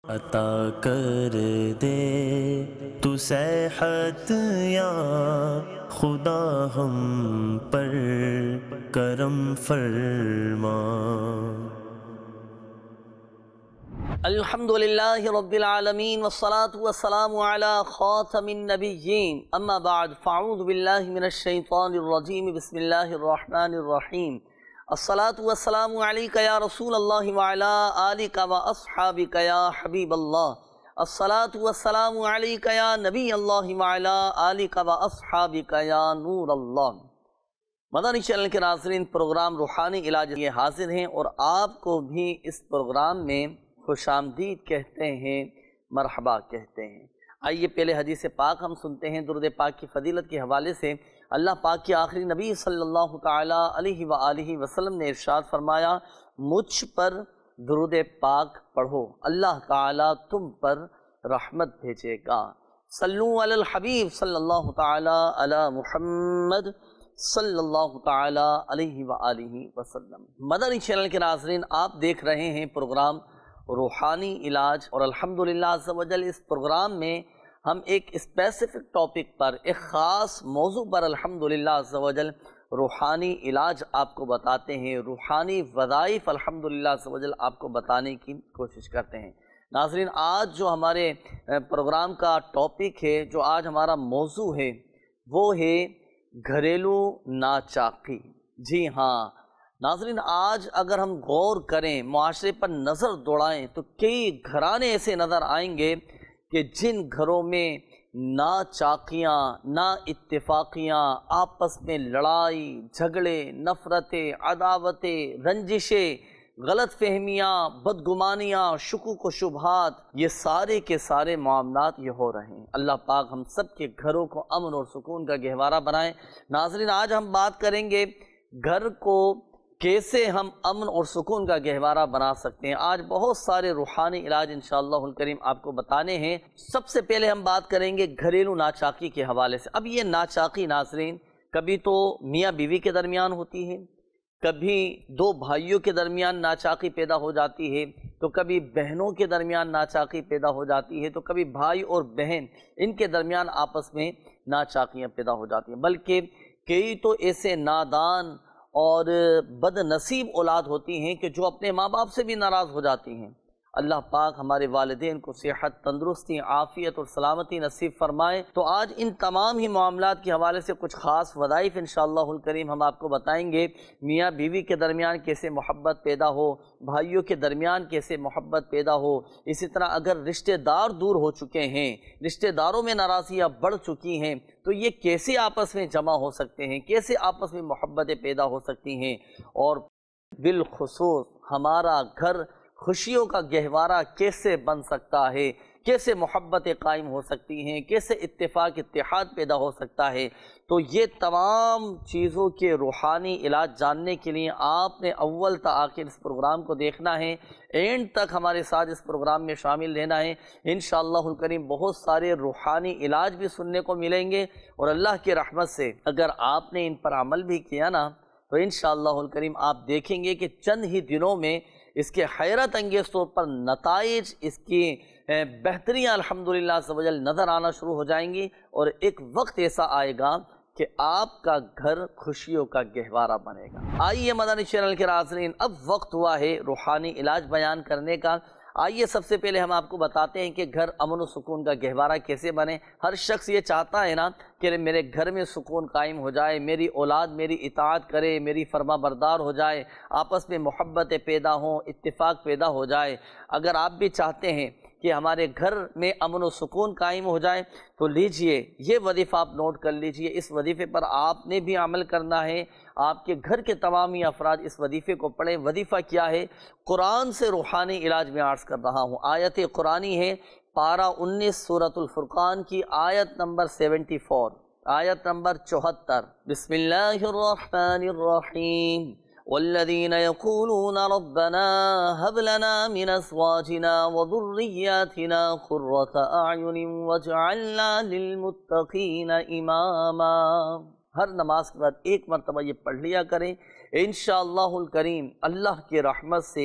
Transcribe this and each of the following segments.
عطا کر دے تو صحت یا خدا ہم پر کرم فرما۔ الحمدللہ رب العالمین والصلاة والسلام علی خاتم النبیین، اما بعد فاعوذ باللہ من الشیطان الرجیم، بسم اللہ الرحمن الرحیم۔ الصلاة والسلام علیکہ یا رسول اللہ وعلی آلکہ واصحابکہ یا حبیب اللہ۔ الصلاة والسلام علیکہ یا نبی اللہ وعلی آلکہ واصحابکہ یا نور اللہ۔ مدنی چینل کے ناظرین، پروگرام روحانی علاج یہ حاضر ہیں اور آپ کو بھی اس پروگرام میں خوش آمدید کہتے ہیں، مرحبا کہتے ہیں۔ آئیے پہلے حدیث پاک ہم سنتے ہیں۔ درود پاک کی فضیلت کے حوالے سے اللہ پاک کے آخری نبی صلی اللہ تعالیٰ علیہ وآلہ وسلم نے ارشاد فرمایا، مجھ پر درود پاک پڑھو، اللہ تعالیٰ تم پر رحمت بھیجے گا۔ صلو علی الحبیب صلی اللہ تعالیٰ علی محمد صلی اللہ تعالیٰ علیہ وآلہ وسلم۔ مدنی چینل کے ناظرین، آپ دیکھ رہے ہیں پروگرام روحانی علاج، اور الحمدللہ عز و جل اس پروگرام میں ہم ایک اسپیسیفک ٹاپک پر، ایک خاص موضوع پر الحمدللہ عز و جل روحانی علاج آپ کو بتاتے ہیں، روحانی وظائف الحمدللہ عز و جل آپ کو بتانے کی کوشش کرتے ہیں۔ ناظرین، آج جو ہمارے پروگرام کا ٹاپک ہے، جو آج ہمارا موضوع ہے، وہ ہے گھریلو ناچاقی۔ جی ہاں ناظرین، آج اگر ہم غور کریں، معاشرے پر نظر دوڑائیں، تو کئی گھرانے ایسے نظر آئیں گے کہ جن گھروں میں ناچاقیاں، نا اتفاقیاں، آپس میں لڑائی جھگڑے، نفرتیں، عداوتیں، رنجشیں، غلط فہمیاں، بدگمانیاں، شکوک و شبہات، یہ سارے کے سارے معاملات یہ ہو رہے ہیں۔ اللہ پاک ہم سب کے گھروں کو امن اور سکون کا گہوارہ بنائیں۔ ناظرین، آج ہم بات کریں گے گھر کو کیسے ہم امن اور سکون کا گہوارہ بنا سکتے ہیں۔ آج بہت سارے روحانی علاج انشاءاللہ الکریم آپ کو بتانے ہیں۔ سب سے پہلے ہم بات کریں گے گھریلو ناچاقی کے حوالے سے۔ اب یہ ناچاقی ناظرین کبھی تو میاں بیوی کے درمیان ہوتی ہے، کبھی دو بھائیوں کے درمیان ناچاقی پیدا ہو جاتی ہے، تو کبھی بہنوں کے درمیان ناچاقی پیدا ہو جاتی ہے، تو کبھی بھائی اور بہن ان کے درمیان آپس میں ناچاقیاں پیدا ہو جاتی ہیں۔ بلکہ کئی تو ایسے نادان اور بد نصیب اولاد ہوتی ہیں کہ جو اپنے ماں باپ سے بھی ناراض ہو جاتی ہیں۔ اللہ پاک ہمارے والدین کو صحت، تندرستی، عافیت اور سلامتی نصیب فرمائے۔ تو آج ان تمام ہی معاملات کے حوالے سے کچھ خاص وظائف انشاءاللہ الکریم ہم آپ کو بتائیں گے۔ میاں بیوی کے درمیان کیسے محبت پیدا ہو، بھائیوں کے درمیان کیسے محبت پیدا ہو، اسی طرح اگر رشتہ دار دور ہو چکے ہیں، رشتہ داروں میں ناراضیاں بڑھ چکی ہیں، تو یہ کیسے آپس میں جمع ہو سکتے ہیں، کیسے آپس میں محبتیں پیدا ہو سکتی ہیں، اور بالخصوص ہمارا گھر خوشیوں کا گہوارہ کیسے بن سکتا ہے، کیسے محبتیں قائم ہو سکتی ہیں، کیسے اتفاق اتحاد پیدا ہو سکتا ہے۔ تو یہ تمام چیزوں کے روحانی علاج جاننے کے لیے آپ نے اول تا آخر اس پروگرام کو دیکھنا ہے، اینڈ تک ہمارے ساتھ اس پروگرام میں شامل رہنا ہے۔ انشاءاللہ الکریم بہت سارے روحانی علاج بھی سننے کو ملیں گے، اور اللہ کی رحمت سے اگر آپ نے ان پر عمل بھی کیا نا، تو انشاءاللہ الکریم آپ دیکھیں گے کہ چند ہی دنوں میں اس کے حیرت انگیز طور پر نتائج، اس کی بہتریاں الحمدللہ عز و جل نظر آنا شروع ہو جائیں گی، اور ایک وقت ایسا آئے گا کہ آپ کا گھر خوشیوں کا گہوارہ بنے گا۔ آئیے مدنی چینل کے ناظرین، اب وقت ہوا ہے روحانی علاج بیان کرنے کا۔ آئیے سب سے پہلے ہم آپ کو بتاتے ہیں کہ گھر امن و سکون کا گہوارہ کیسے بنے۔ ہر شخص یہ چاہتا ہے نا کہ میرے گھر میں سکون قائم ہو جائے، میری اولاد میری اطاعت کرے، میری فرما بردار ہو جائے، آپس میں محبتیں پیدا ہوں، اتفاق پیدا ہو جائے۔ اگر آپ بھی چاہتے ہیں کہ ہمارے گھر میں امن و سکون قائم ہو جائے، تو لیجئے یہ وظیفہ آپ نوٹ کر لیجئے۔ اس وظیفے پر آپ نے بھی عمل کرنا ہے، آپ کے گھر کے تمام ہی افراد اس وظیفے کو پڑھیں۔ وظیفہ کیا ہے؟ قرآن سے روحانی علاج میں عرض کر رہا ہوں۔ آیت قرآنی ہے پارہ 19 سورۃ الفرقان کی آیت نمبر 74، آیت نمبر 74۔ بسم اللہ الرحمن الرحیم۔ والذین یقولون ربنا هب لنا من ازواجنا وذریاتنا قرۃ اعین واجعلنا للمتقین اماما۔ ہر نماز کے بعد ایک مرتبہ یہ پڑھ لیا کریں، انشاءاللہ الکریم اللہ کی رحمت سے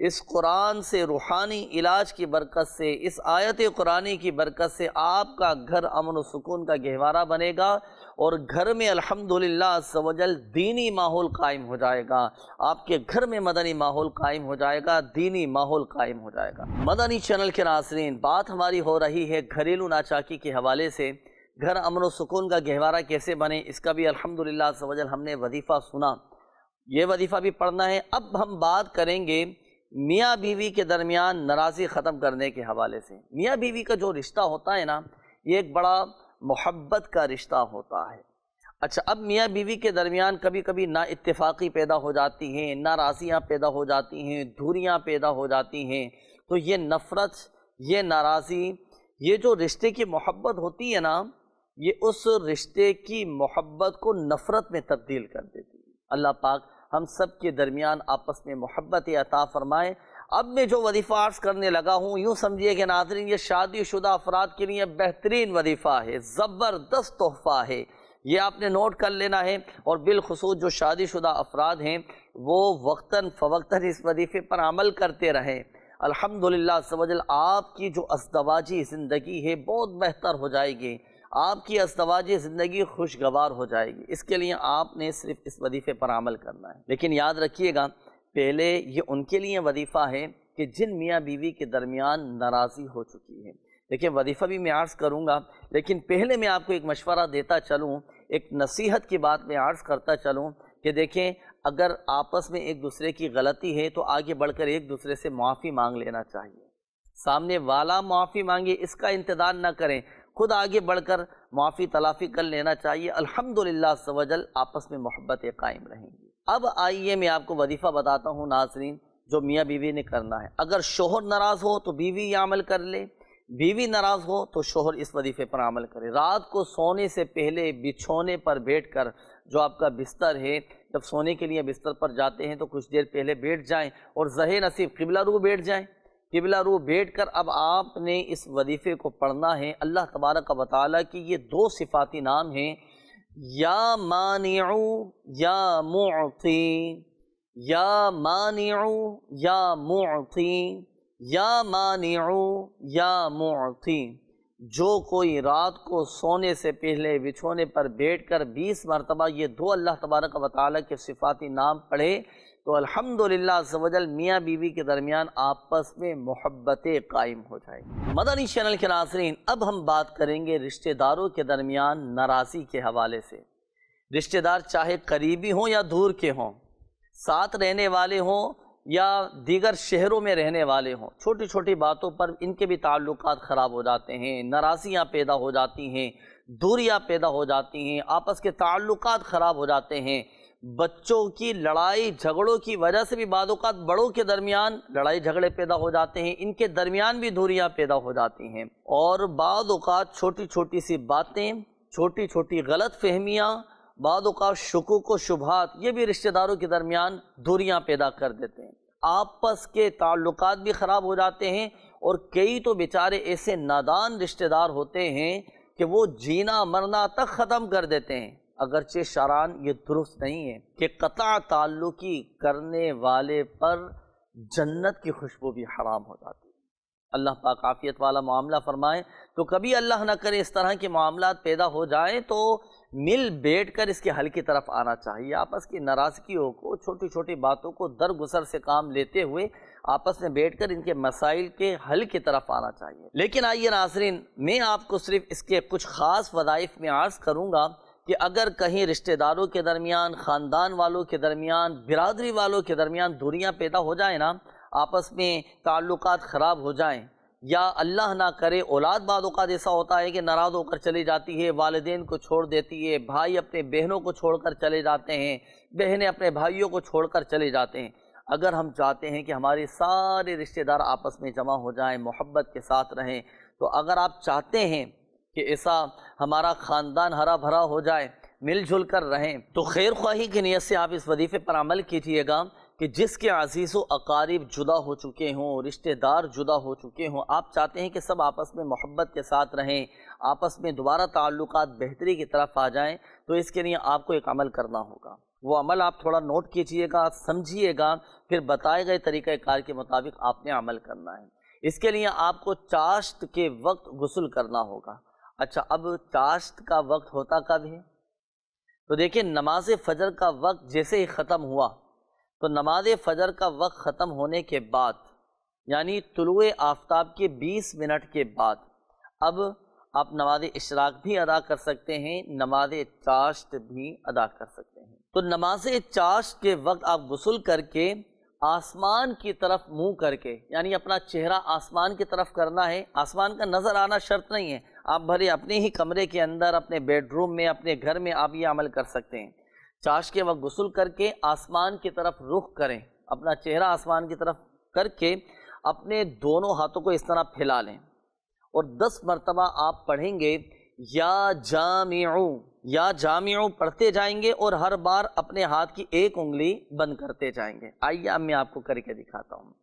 اس قرآن سے، روحانی علاج کی برکت سے، اس آیت قرآنی کی برکت سے آپ کا گھر امن و سکون کا گہوارہ بنے گا، اور گھر میں الحمدللہ عز و جل دینی ماحول قائم ہو جائے گا۔ آپ کے گھر میں مدنی ماحول قائم ہو جائے گا، دینی ماحول قائم ہو جائے گا۔ مدنی چینل کے ناظرین، بات ہماری ہو رہی ہے گھریلو ناچاکی کے حوالے سے، گھر امن و سکون کا گہوارہ کیسے بنے، اس کا بھی الحمدللہ عز و جل ہم نے وظیفہ سنا، یہ وظیفہ بھی پڑھنا ہے۔ اب ہم بات کریں گے میاں بیوی کے درمیان ناراضی ختم کرنے کے حوالے سے۔ میاں بیوی کا جو رشتہ ہوتا ہے نا، یہ ایک بڑا محبت کا رشتہ ہوتا ہے۔ اچھا، اب میاں بیوی کے درمیان کبھی کبھی نا اتفاقی پیدا ہو جاتی ہیں، ناراضیاں پیدا ہو جاتی ہیں، دوریاں پیدا ہو جاتی ہیں، تو یہ نفرت، یہ ناراضی، یہ جو رشتے کی محبت ہوتی ہے نا، یہ اس رشتے کی محبت کو نفرت میں تبدیل کر دیتی ہے۔ اللہ پاک ہم سب کے درمیان آپس میں محبت عطا فرمائے۔ اب میں جو وظیفہ عرض کرنے لگا ہوں، یوں سمجھیے کہ ناظرین یہ شادی شدہ افراد کے لیے بہترین وظیفہ ہے، زبردست تحفہ ہے، یہ آپ نے نوٹ کر لینا ہے۔ اور بالخصوص جو شادی شدہ افراد ہیں وہ وقتاً فوقتاً اس وظیفے پر عمل کرتے رہیں۔ الحمدللہ عز و جل آپ کی جو ازدواجی زندگی ہے بہت بہتر ہو جائے گی، آپ کی ازدواجی زندگی خوشگوار ہو جائے گی۔ اس کے لیے آپ نے صرف اس وظیفے پر عمل کرنا ہے۔ لیکن یاد رکھیے گا، پہلے یہ ان کے لیے وظیفہ ہے کہ جن میاں بیوی کے درمیان ناراضی ہو چکی ہے۔ دیکھیں، وظیفہ بھی میں عرض کروں گا، لیکن پہلے میں آپ کو ایک مشورہ دیتا چلوں، ایک نصیحت کی بات میں عرض کرتا چلوں کہ دیکھیں، اگر آپس میں ایک دوسرے کی غلطی ہے تو آگے بڑھ کر ایک دوسرے سے معافی مانگ لینا چاہیے۔ سامنے والا معافی مانگے اس کا انتظار نہ کریں، خود آگے بڑھ کر معافی تلافی کر لینا چاہیے۔ الحمدللہ عز و جل آپس میں محبتیں قائم رہیں گی۔ اب آئیے میں آپ کو وظیفہ بتاتا ہوں ناظرین، جو میاں بیوی نے کرنا ہے۔ اگر شوہر ناراض ہو تو بیوی یہ عمل کر لے، بیوی ناراض ہو تو شوہر اس وظیفے پر عمل کرے۔ رات کو سونے سے پہلے بچھونے پر بیٹھ کر، جو آپ کا بستر ہے، جب سونے کے لیے بستر پر جاتے ہیں تو کچھ دیر پہلے بیٹھ جائیں اور زہے نصیب قبلہ رو بیٹھ جائیں۔ قبلہ رو بیٹھ کر اب آپ نے اس وظیفے کو پڑھنا ہے۔ اللہ تبارک و تعالیٰ کی یہ دو صفاتی نام ہیں، یا مانع یا معطی، یا مانع یا معطی، یا مانع یا معطی۔ جو کوئی رات کو سونے سے پہلے بچھونے پر بیٹھ کر 20 مرتبہ یہ دو اللہ تبارک و تعالیٰ کے صفاتی نام پڑھے تو الحمدللہ عز و جل میاں بیوی کے درمیان آپس میں محبتیں قائم ہو جائیں گی۔ مدنی چینل کے ناظرین، اب ہم بات کریں گے رشتہ داروں کے درمیان ناراضی کے حوالے سے۔ رشتہ دار چاہے قریبی ہوں یا دور کے ہوں، ساتھ رہنے والے ہوں یا دیگر شہروں میں رہنے والے ہوں، چھوٹی چھوٹی باتوں پر ان کے بھی تعلقات خراب ہو جاتے ہیں، ناراضیاں پیدا ہو جاتی ہیں، دوریاں پیدا ہو جاتی ہیں، آپس کے تعلقات خراب ہو جاتے ہیں۔ بچوں کی لڑائی جھگڑوں کی وجہ سے بھی بعض اوقات بڑوں کے درمیان لڑائی جھگڑے پیدا ہو جاتے ہیں، ان کے درمیان بھی دوریاں پیدا ہو جاتی ہیں، اور بعض اوقات چھوٹی چھوٹی سی باتیں، چھوٹی چھوٹی غلط فہمیاں، بعض اوقات شکوک و شبہات، یہ بھی رشتہ داروں کے درمیان دوریاں پیدا کر دیتے ہیں، آپس کے تعلقات بھی خراب ہو جاتے ہیں۔ اور کئی تو بیچارے ایسے نادان رشتہ دار ہوتے ہیں کہ وہ جینا مرنا تک ختم کر دیتے ہیں، اگرچہ شرعاً یہ درست نہیں ہے کہ قطع تعلقی کرنے والے پر جنت کی خوشبو بھی حرام ہو جاتی ہے۔ اللہ پاک عافیت والا معاملہ فرمائے۔ تو کبھی اللہ نہ کرے اس طرح کے معاملات پیدا ہو جائیں تو مل بیٹھ کر اس کے حل کی طرف آنا چاہیے۔ آپس کی ناراضگیوں کو، چھوٹی چھوٹی باتوں کو درگزر سے کام لیتے ہوئے آپس میں بیٹھ کر ان کے مسائل کے حل کی طرف آنا چاہیے۔ لیکن آئیے ناظرین، میں آپ کو صرف اس کے کچھ خاص وظائف میں عرض کروں گا کہ اگر کہیں رشتہ داروں کے درمیان، خاندان والوں کے درمیان، برادری والوں کے درمیان دوریاں پیدا ہو جائیں نا، آپس میں تعلقات خراب ہو جائیں، یا اللہ نہ کرے اولاد بعض اوقات ایسا ہوتا ہے کہ ناراض ہو کر چلی جاتی ہے، والدین کو چھوڑ دیتی ہے، بھائی اپنے بہنوں کو چھوڑ کر چلے جاتے ہیں، بہنیں اپنے بھائیوں کو چھوڑ کر چلے جاتے ہیں۔ اگر ہم چاہتے ہیں کہ ہمارے سارے رشتہ دار آپس میں جمع ہو جائیں، محبت کے ساتھ رہیں، تو اگر آپ چاہتے ہیں کہ ایسا ہمارا خاندان ہرا بھرا ہو جائے، مل جل کر رہیں، تو خیر خواہی کی نیت سے آپ اس وظیفے پر عمل کیجئے گا کہ جس کے عزیز و اقارب جدا ہو چکے ہوں، رشتہ دار جدا ہو چکے ہوں، آپ چاہتے ہیں کہ سب آپس میں محبت کے ساتھ رہیں، آپس میں دوبارہ تعلقات بہتری کی طرف آ جائیں، تو اس کے لیے آپ کو ایک عمل کرنا ہوگا۔ وہ عمل آپ تھوڑا نوٹ کیجئے گا، سمجھیے گا، پھر بتائے گئے طریقہ کار کے مطابق آپ نے عمل کرنا ہے۔ اس کے لیے آپ کو چاشت کے وقت غسل کرنا ہوگا۔ اچھا، اب چاشت کا وقت ہوتا کب ہے؟ تو دیکھیں، نماز فجر کا وقت جیسے ہی ختم ہوا تو نماز فجر کا وقت ختم ہونے کے بعد، یعنی طلوع آفتاب کے 20 منٹ کے بعد، اب آپ نماز اشراق بھی ادا کر سکتے ہیں، نماز چاشت بھی ادا کر سکتے ہیں۔ تو نماز چاشت کے وقت آپ غسل کر کے آسمان کی طرف منہ کر کے، یعنی اپنا چہرہ آسمان کی طرف کرنا ہے۔ آسمان کا نظر آنا شرط نہیں ہے، آپ بھلے اپنے ہی کمرے کے اندر، اپنے بیڈ روم میں، اپنے گھر میں آپ یہ عمل کر سکتے ہیں۔ چاشت کے وقت غسل کر کے آسمان کی طرف رخ کریں، اپنا چہرہ آسمان کی طرف کر کے اپنے دونوں ہاتھوں کو اس طرح پھیلا لیں اور 10 مرتبہ آپ پڑھیں گے یا جامعو، یا جامعو پڑھتے جائیں گے اور ہر بار اپنے ہاتھ کی ایک انگلی بند کرتے جائیں گے۔ آئیے اب میں آپ کو کر کے دکھاتا ہوں۔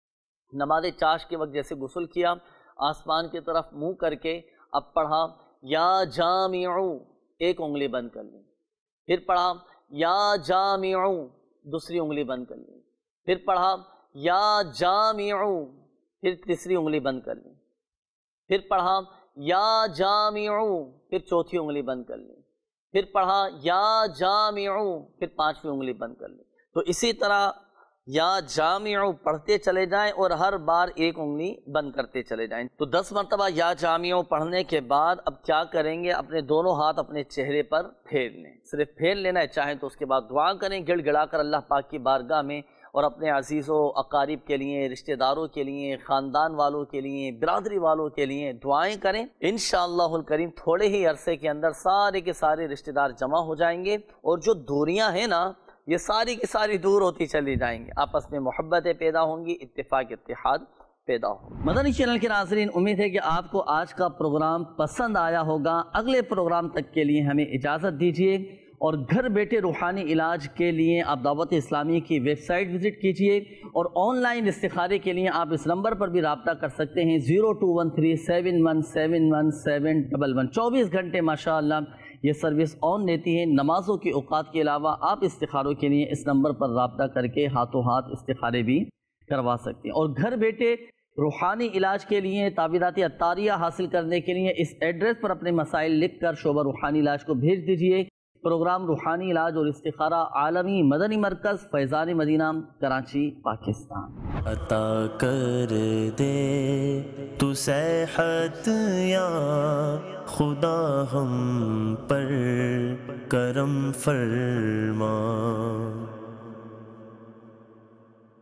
نماز چاشت کے وقت جیسے غسل کیا، آسمان کی طرف منہ کر کے اب پڑھا یا جامعو، ایک انگلی بند کر لی، پھر پڑھا یا جامعو، دوسری انگلی بند کر لی، پھر پڑھا یا جامعو، پھر تیسری انگلی بند کر لی، پھر پڑھا یا جامعو، پھر چوتھی انگلی بند کر لی، پھر پڑھا یا جامعو، پھر 5ویں انگلی بند کر لی۔ تو اسی طرح یا جامعو پڑھتے چلے جائیں اور ہر بار ایک انگلی بند کرتے چلے جائیں۔ تو 10 مرتبہ یا جامعو پڑھنے کے بعد اب کیا کریں گے؟ اپنے دونوں ہاتھ اپنے چہرے پر پھیر لیں، صرف پھیر لینا ہے، چاہیں تو اس کے بعد دعا کریں گڑ گڑا کر اللہ پاک کی بارگاہ میں، اور اپنے عزیز و اقارب کے لیے، رشتہ داروں کے لیے، خاندان والوں کے لیے، برادری والوں کے لیے دعائیں کریں۔ انشاءاللہ الکریم تھوڑے ہی عرصے کے اندر سارے کے سارے رشتہ دار جمع ہو جائیں گے اور جو دوریاں ہیں نا، یہ ساری کی ساری دور ہوتی چلی جائیں گے، آپس میں محبتیں پیدا ہوں گی، اتفاق اتحاد پیدا ہو۔ مدنی چینل کے ناظرین، امید ہے کہ آپ کو آج کا پروگرام پسند آیا ہوگا۔ اگلے پروگرام تک کے لیے ہمیں اجازت دیجیے، اور گھر بیٹھے روحانی علاج کے لیے آپ دعوت اسلامی کی ویب سائٹ وزٹ کیجئے، اور آن لائن استخارے کے لیے آپ اس نمبر پر بھی رابطہ کر سکتے ہیں 0213717111 24 گھنٹے ماشاءاللہ یہ سروس آن رہتی ہے۔ نمازوں کے اوقات کے علاوہ آپ استخاروں کے لیے اس نمبر پر رابطہ کر کے ہاتھوں ہاتھ استخارے بھی کروا سکتے ہیں، اور گھر بیٹھے روحانی علاج کے لیے تعویذات عطاریہ حاصل کرنے کے لیے اس ایڈریس پر اپنے مسائل لکھ کر شعبہ روحانی علاج کو بھیج دیجئے۔ پروگرام روحانی علاج اور استخارہ عالمی مدنی مرکز فیضان مدینہ، کراچی، پاکستان۔ عطا کر دے تو صحت یا خدا ہم پر کرم فرما۔